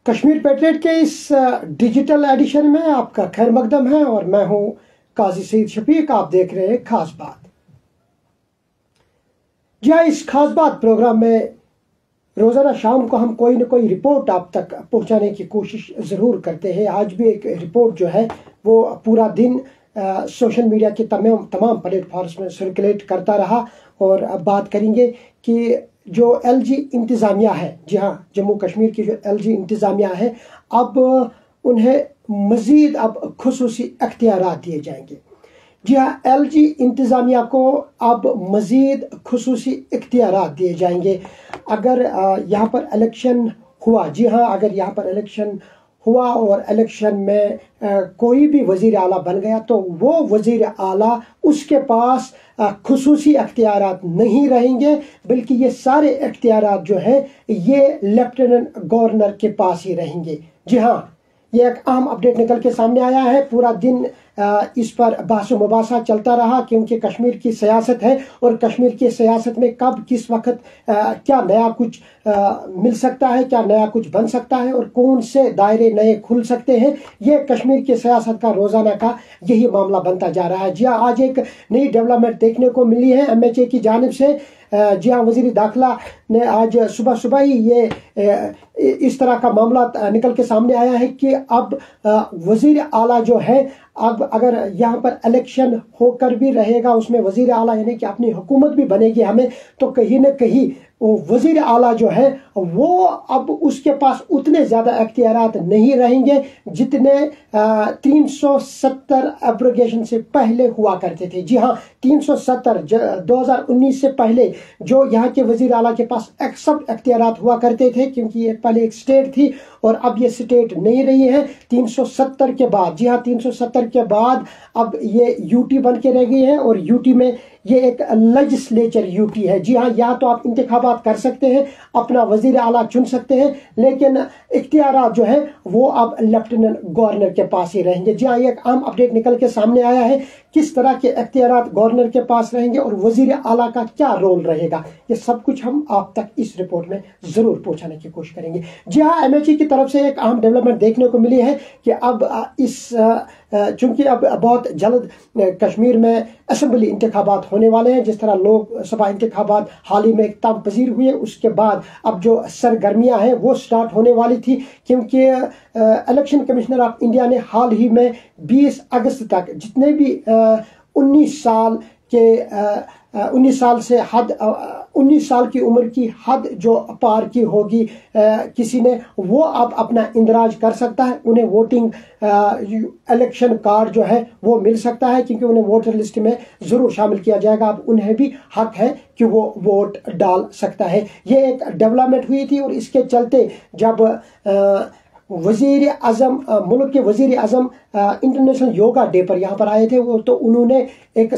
Kashmir patriot के इस digital addition में आपका खैर मकदम है और मैं हूं काजी सईद शफीक। आप देख रहे हैं खास बात। जी हाँ, इस खास बात प्रोग्राम में रोजाना शाम को हम कोई न कोई रिपोर्ट आप तक पहुंचाने की कोशिश जरूर करते हैं। आज भी एक रिपोर्ट जो है वो पूरा दिन सोशल मीडिया के तमाम प्लेटफॉर्म्स में सर्कुलेट करता रहा और अब बात करेंगे कि जो एलजी इंतज़ामिया है, जी हाँ, जम्मू कश्मीर की जो एलजी इंतज़ामिया है, अब उन्हें मज़ीद अब खुसूसी अख्तियारात दिए जाएंगे। जी हाँ, एलजी इंतज़ामिया को अब मज़ीद खुसूसी इख्तियारात दिए जाएंगे अगर यहाँ पर इलेक्शन हुआ। जी हाँ, अगर यहाँ पर इलेक्शन हुआ और इलेक्शन में कोई भी वज़ीर आला बन गया तो वो वज़ीर आला उसके पास खुसूसी अख्तियारात नहीं रहेंगे, बल्कि ये सारे अख्तियारात जो है ये लेफ्टिनेंट गवर्नर के पास ही रहेंगे। जी हाँ, ये एक अहम अपडेट निकल के सामने आया है। पूरा दिन इस पर बहस मुबासा चलता रहा क्योंकि कश्मीर की सियासत है और कश्मीर की सियासत में कब किस वक्त क्या नया कुछ मिल सकता है, क्या नया कुछ बन सकता है और कौन से दायरे नए खुल सकते हैं, ये कश्मीर की सियासत का रोजाना का यही मामला बनता जा रहा है। जी हाँ, आज एक नई डेवलपमेंट देखने को मिली है एमएचए की जानिब से। जी हाँ, वज़ीर दाखिला ने आज सुबह सुबह ही ये इस तरह का मामला निकल के सामने आया है कि अब वज़ीर आला जो है, अब अगर यहाँ पर इलेक्शन होकर भी रहेगा, उसमें वज़ीर आला यानी कि अपनी हुकूमत भी बनेगी हमें, तो कहीं ना कहीं वज़ीर आला जो है वो अब उसके पास उतने ज़्यादा अख्तियारात नहीं रहेंगे जितने 370 एब्रोगेशन से पहले हुआ करते थे। जी हाँ, 370 2019 से पहले जो यहाँ के वज़ीर आला के पास सब अख्तियारात हुआ करते थे, क्योंकि ये पहले एक स्टेट थी और अब ये स्टेट नहीं रही है। 370 के बाद, जी हाँ, 370 के बाद अब ये यूटी बन के रह गई है और यूटी में ये एक लेजिस्लेचर यूटी है। जी हाँ, यहाँ तो आप इंतखाबात कर सकते हैं, अपना वजीर आला चुन सकते हैं, लेकिन इख्तियारात जो है वो अब लेफ्टिनेंट गवर्नर के पास ही रहेंगे। जी हाँ, ये एक अहम अपडेट निकल के सामने आया है। किस तरह के इख्तियारात गवर्नर के पास रहेंगे और वजीर आला का क्या रोल रहेगा, ये सब कुछ हम आप तक इस रिपोर्ट में जरूर पहुंचाने की कोशिश करेंगे। जी हाँ, एमएचए की तरफ से एक अहम डेवलपमेंट देखने को मिली है कि अब चूंकि अब बहुत जल्द कश्मीर में असेंबली इंतखाबात होने वाले हैं, जिस तरह लोकसभा इंतखाबात हाल ही में इख्तिताम पजीर हुए, उसके बाद अब जो सरगर्मियां हैं वो स्टार्ट होने वाली थी, क्योंकि इलेक्शन कमिश्नर ऑफ इंडिया ने हाल ही में 20 अगस्त तक जितने भी 19 साल के 19 साल से हद 19 साल की उम्र की हद जो पार की होगी किसी ने, वो अब अपना इंदराज कर सकता है। उन्हें वोटिंग इलेक्शन कार्ड जो है वो मिल सकता है, क्योंकि उन्हें वोटर लिस्ट में जरूर शामिल किया जाएगा। अब उन्हें भी हक है कि वो वोट डाल सकता है। ये एक डेवलपमेंट हुई थी और इसके चलते जब वजीर आजम, मुल्क के वजीर आजम इंटरनेशनल योगा डे पर यहाँ पर आए थे, वो तो उन्होंने एक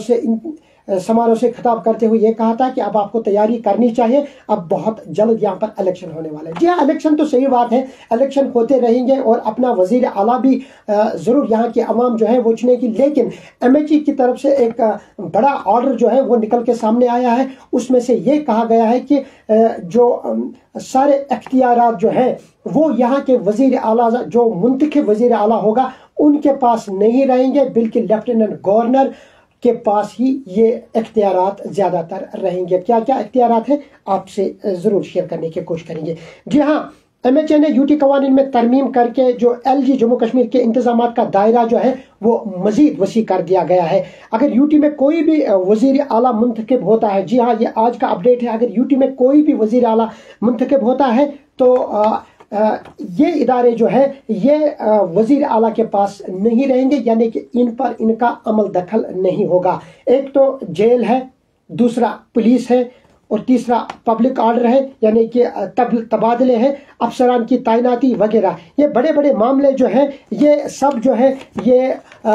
समारोह से खिताब करते हुए ये कहा था कि अब आपको तैयारी करनी चाहिए, अब बहुत जल्द यहाँ पर इलेक्शन होने वाला है। जी हाँ, इलेक्शन तो सही बात है, इलेक्शन होते रहेंगे और अपना वजीर आला भी जरूर यहाँ की आवाम जो है वो चुनेगी, लेकिन एमएचए की तरफ से एक बड़ा ऑर्डर जो है वो निकल के सामने आया है। उसमें से ये कहा गया है कि जो सारे अख्तियारात जो है वो यहाँ के वजीर आला, जो मुंतखब वजीर आला होगा, उनके पास नहीं रहेंगे, बल्कि लेफ्टिनेंट गवर्नर के पास ही ये इख्तियारात ज्यादातर रहेंगे। क्या क्या इख्तियारात है आपसे जरूर शेयर करने की कोशिश करेंगे। जी हाँ, एमएचए ने यूटी कवानीन में तरमीम करके जो एलजी जम्मू कश्मीर के इंतजाम का दायरा जो है वो मजीद वसी कर दिया गया है। अगर यूटी में कोई भी वजीर आला मुंतखब होता है, जी हाँ, ये आज का अपडेट है, अगर यूटी में कोई भी वजीर आला मुंतखब होता है तो ये इदारे जो है ये वजीर आला के पास नहीं रहेंगे, यानी कि इन पर इनका अमल दखल नहीं होगा। एक तो जेल है, दूसरा पुलिस है और तीसरा पब्लिक ऑर्डर है, यानी कि तबादले हैं, अफसरान की तैनाती वगैरह। ये बड़े बड़े मामले जो हैं ये सब जो है ये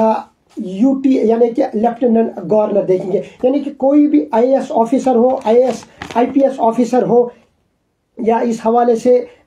यूटी यानी कि लेफ्टिनेंट गवर्नर देखेंगे। यानी कि कोई भी आईएएस ऑफिसर हो, आईएएस आईपीएस ऑफिसर हो, या इस हवाले से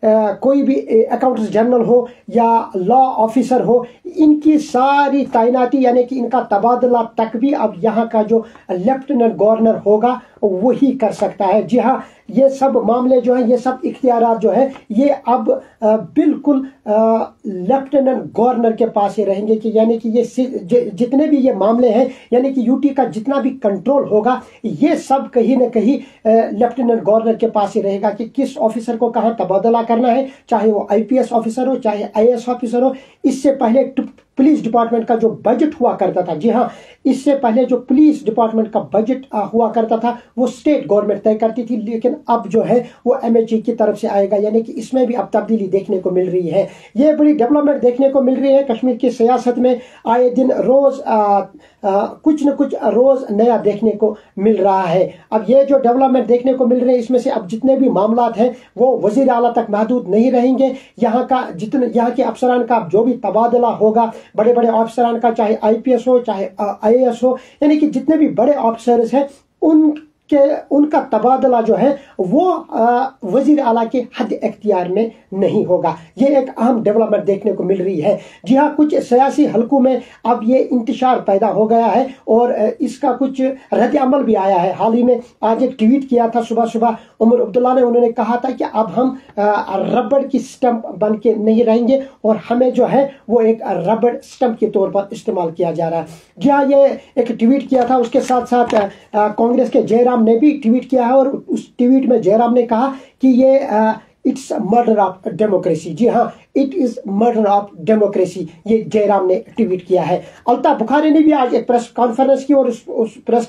कोई भी अकाउंट्स जनरल हो या लॉ ऑफिसर हो, इनकी सारी तैनाती यानी कि इनका तबादला तक भी अब यहाँ का जो लेफ्टिनेंट गवर्नर होगा वही कर सकता है। जी हाँ, ये सब मामले जो हैं, ये सब इख्तियारात जो है, ये अब बिल्कुल लेफ्टिनेंट गवर्नर के पास ही रहेंगे कि यानी कि ये जितने भी ये मामले हैं, यानी कि यूटी का जितना भी कंट्रोल होगा, ये सब कहीं ना कहीं लेफ्टिनेंट गवर्नर के पास ही रहेगा कि किस ऑफिसर को कहाँ तबादला करना है, चाहे वो आईपीएस ऑफिसर हो, चाहे आईएएस ऑफिसर हो। इससे पहले पुलिस डिपार्टमेंट का जो बजट हुआ करता था, जी हाँ, इससे पहले जो पुलिस डिपार्टमेंट का बजट हुआ करता था वो स्टेट गवर्नमेंट तय करती थी, लेकिन अब जो है वो एमएचए की तरफ से आएगा, यानी कि इसमें भी अब तब्दीली देखने को मिल रही है। ये बड़ी डेवलपमेंट देखने को मिल रही है कश्मीर की सियासत में। आए दिन रोज कुछ न कुछ रोज नया देखने को मिल रहा है। अब ये जो डेवलपमेंट देखने को मिल रहे हैं, इसमें से अब जितने भी मामलात हैं वो वजीर आला तक महदूद नहीं रहेंगे। यहाँ का जितने यहाँ के अफसरान का जो भी तबादला होगा, बड़े बड़े अफसरान का, चाहे आईपीएस हो चाहे आईएएस हो, यानी कि जितने भी बड़े ऑफिसर्स हैं उनका तबादला जो है वो वजीर आला के हद इख्तियार में नहीं होगा। ये एक अहम डेवलपमेंट देखने को मिल रही है। जी हाँ, कुछ सियासी हलकों में अब ये इंतशार पैदा हो गया है और इसका कुछ रद्द अमल भी आया है। हाल ही में आज एक ट्वीट किया था सुबह सुबह उमर अब्दुल्ला ने, उन्होंने कहा था कि अब हम रबड़ की स्टंप बन के नहीं रहेंगे और हमें जो है वो एक रबड़ स्टंप के तौर पर इस्तेमाल किया जा रहा है। जी हाँ, ये एक ट्वीट किया था। उसके साथ साथ कांग्रेस के जयराम ने भी ट्वीट किया है और उस ट्वीट में जयराम ने कहा कि ये इट्स मर्डर ऑफ डेमोक्रेसी। जी हाँ, it is murder of democracy, ये जयराम ने ट्वीट किया है। अल्ताफ बुखारी ने भी आज एक प्रेस कॉन्फ्रेंस की और उस प्रेस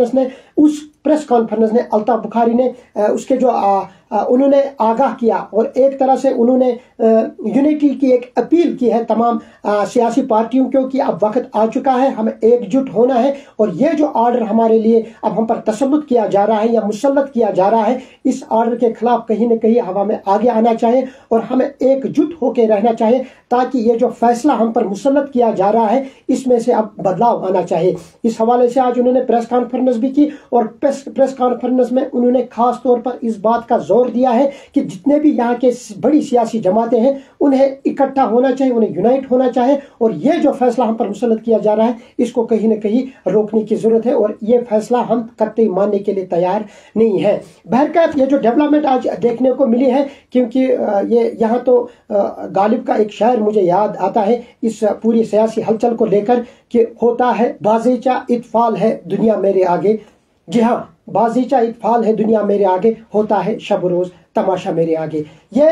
कॉन्फ्रेंस ने अल्ताफ बुखारी ने उसके जो उन्होंने आगाह किया और एक तरह से उन्होंने यूनिटी की एक अपील की है तमाम सियासी पार्टियों को कि अब वक्त आ चुका है, हमें एकजुट होना है और ये जो ऑर्डर हमारे लिए अब हम पर तसल्लुत किया जा रहा है या मुसल्लत किया जा रहा है, इस ऑर्डर के खिलाफ कहीं न कहीं हवा में आगे आना चाहिए और हमें एकजुट होकर रहना चाहिए ताकि ये जो फैसला हम पर मुसल्लत किया जा रहा है इसमें से अब बदलाव आना चाहिए। इस हवाले से आज उन्होंने प्रेस कॉन्फ्रेंस भी की और प्रेस कॉन्फ्रेंस में उन्होंने खास तौर पर इस बात का जोर दिया है कि जितने भी यहाँ के बड़ी सियासी जमातें हैं उन्हें इकट्ठा होना चाहिए, उन्हें यूनाइट होना चाहिए और ये जो फैसला हम पर मुसल्लत किया जा रहा है इसको कहीं न कहीं रोकने की जरूरत है और ये फैसला हम कतई मानने के लिए तैयार नहीं है। बहरकैफ ये जो डेवलपमेंट आज देखने को मिली है, क्योंकि ये यहाँ तो गालिब का एक शायर मुझे याद आता है इस पूरी सियासी हलचल को लेकर कि होता है बाज़ीचा इत्फाल है दुनिया मेरे आगे। जी हाँ, बाज़ीचा इत्फाल है दुनिया मेरे आगे, होता है शब रोज तमाशा मेरे आगे। ये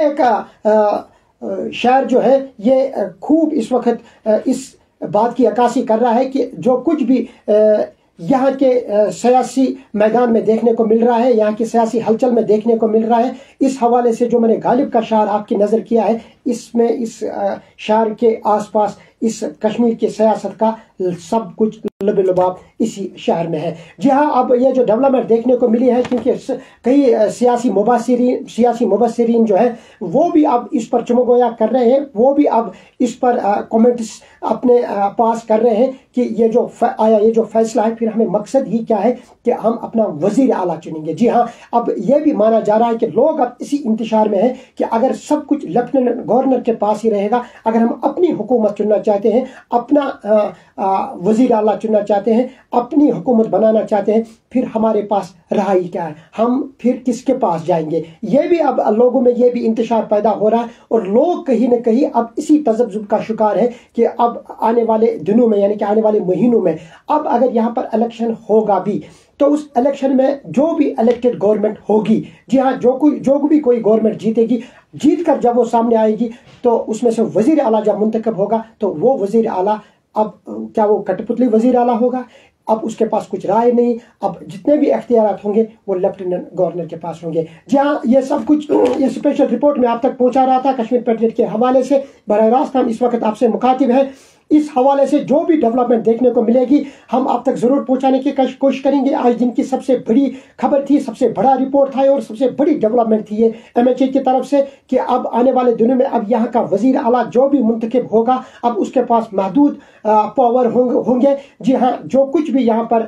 एक शायर जो है ये खूब इस वक्त इस बात की अक्कासी कर रहा है कि जो कुछ भी यहाँ के सियासी मैदान में देखने को मिल रहा है, यहाँ की सियासी हलचल में देखने को मिल रहा है, इस हवाले से जो मैंने गालिब का शायर आपकी नज़र किया है, इसमें इस शायर के आसपास इस कश्मीर की सियासत का सब कुछ लुबाब इसी शहर में है। जी हाँ, अब ये जो डेवलपमेंट देखने को मिली है, क्योंकि कई सियासी मुबस्सिरीन जो है वो भी अब इस पर चमगोया कर रहे हैं, वो भी अब इस पर कमेंट्स अपने पास कर रहे हैं कि ये जो फैसला है फिर हमें मकसद ही क्या है कि हम अपना वजीर आला चुनेंगे। जी हाँ, अब ये भी माना जा रहा है कि लोग अब इसी इंतशार में है कि अगर सब कुछ लेफ्टिनेंट गवर्नर के पास ही रहेगा, अगर हम अपनी हुकूमत चुनना चाहते हैं, अपना वजीर आला चुनना चाहते हैं, अपनी हुकूमत बनाना चाहते हैं, फिर हमारे पास रहा ही क्या है, हम फिर किसके पास जाएंगे। ये भी अब लोगों में ये भी इंतशार पैदा हो रहा है और लोग कहीं ना कहीं अब इसी तजब्जुब का शिकार है कि अब आने वाले दिनों में यानी कि आने वाले महीनों में अब अगर यहाँ पर इलेक्शन होगा भी तो उस इलेक्शन में जो भी इलेक्टेड गवर्नमेंट होगी, जी हाँ, जो भी कोई गवर्नमेंट जीतेगी, जीत कर जब वो सामने आएगी तो उसमें से वजीर आला जब मुंतखब होगा तो वो वजीर आला अब क्या वो कठपुतली वजीर आला होगा, अब उसके पास कुछ राय नहीं, अब जितने भी इख्तियारात होंगे वो लेफ्टिनेंट गवर्नर के पास होंगे। जहाँ ये सब कुछ ये स्पेशल रिपोर्ट में आप तक पहुंचा रहा था कश्मीर पेट्रियट के हवाले से। बराह रास्त हम इस वक्त आपसे मुखातिब हैं इस हवाले से जो भी डेवलपमेंट देखने को मिलेगी हम आप तक जरूर पहुंचाने की कोशिश करेंगे। आज दिन की सबसे बड़ी खबर थी, सबसे बड़ा रिपोर्ट था और सबसे बड़ी डेवलपमेंट थी ये MHA की तरफ से कि अब आने वाले दिनों में अब यहाँ का वजीर आला जो भी मुंतखब होगा अब उसके पास महदूद पावर होंगे। जी हाँ, जो कुछ भी यहाँ पर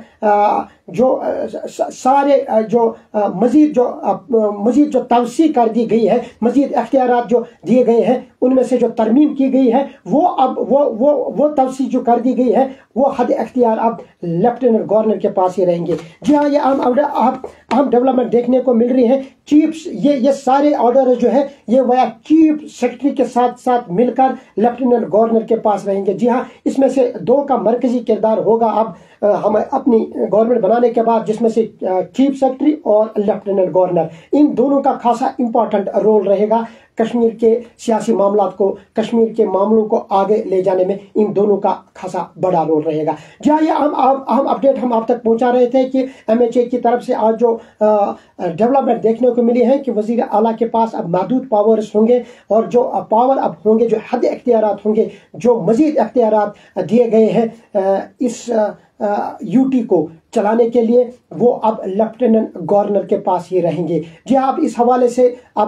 सारे मजीद जो तवसी कर दी गई है, मजीद अख्तियारात जो दिए गए हैं, उनमें से जो तरमीम की गई है वो अब वो तवसी जो कर दी गई है वो हद अख्तियार अब लेफ्टिनेंट गवर्नर के पास ही रहेंगे। जी हाँ, ये अहम डेवलपमेंट देखने को मिल रही है। चीफ ये सारे ऑर्डर जो है ये वया चीफ सेक्रेटरी के साथ साथ मिलकर लेफ्टिनेंट गवर्नर के पास रहेंगे। जी हाँ, इसमें से दो का मरकजी किरदार होगा अब हम अपनी गवर्नमेंट बनाने के बाद, जिसमें से चीफ सेक्रेटरी और लेफ्टिनेंट गवर्नर, इन दोनों का खासा इंपॉर्टेंट रोल रहेगा कश्मीर के सियासी मामलात को, कश्मीर के मामलों को आगे ले जाने में इन दोनों का खासा बड़ा रोल रहेगा। जी हाँ, ये हम अपडेट हम आप तक पहुंचा रहे थे कि MHA की तरफ से आज जो डेवलपमेंट देखने को मिली है कि वजीर आला के पास अब महदूद पावर्स होंगे और जो पावर अब होंगे, जो हद इख्तियारात होंगे, जो मजीद इख्तियारात दिए गए हैं इस UT को चलाने के लिए, वो अब लेफ्टिनेंट गवर्नर के पास ही रहेंगे। जी आप इस हवाले से अब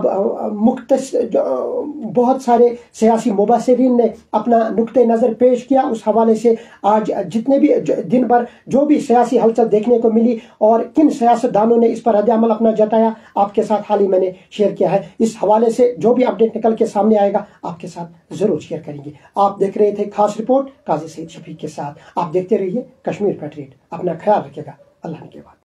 बहुत सारे सियासी मुबसरीन ने अपना नुक्ते नज़र पेश किया। उस हवाले से आज जितने भी दिन भर जो भी सियासी हलचल देखने को मिली और किन सियासतदानों ने इस पर रद्द-ए-अमल अपना जताया, आपके साथ हाल ही मैंने शेयर किया है। इस हवाले से जो भी अपडेट निकल के सामने आएगा आपके साथ जरूर शेयर करेंगे। आप देख रहे थे खास रिपोर्ट काजी सईद शफीक के साथ। आप देखते रहिए कश्मीर पैट्रियट। अपना ख्याल रखिएगा। अल्लाह के बाद।